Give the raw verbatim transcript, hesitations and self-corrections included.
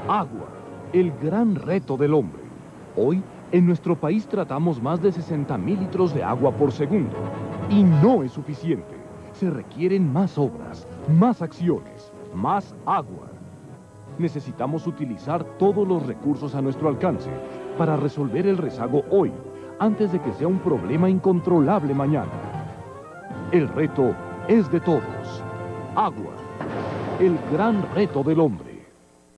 Agua, el gran reto del hombre. Hoy, en nuestro país tratamos más de sesenta mil litros de agua por segundo. Y no es suficiente. Se requieren más obras, más acciones, más agua. Necesitamos utilizar todos los recursos a nuestro alcance para resolver el rezago hoy, antes de que sea un problema incontrolable mañana. El reto es de todos. Agua, el gran reto del hombre.